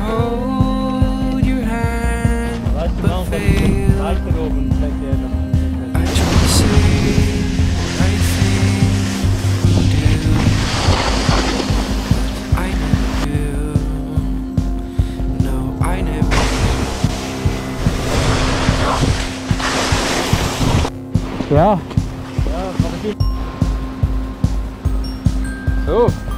hold your hand, but fail. I try to say I think you do. I never do. No, I never. Ja. Ja, kann ich. So.